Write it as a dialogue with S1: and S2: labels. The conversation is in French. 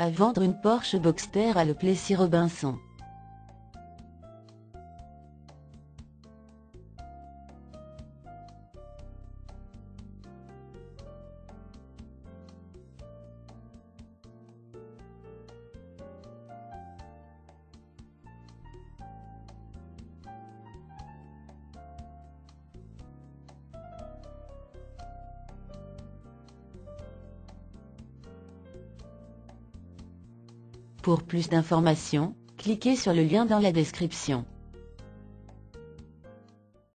S1: À vendre une Porsche Boxster à Le Plessis-Robinson. Pour plus d'informations, cliquez sur le lien dans la description.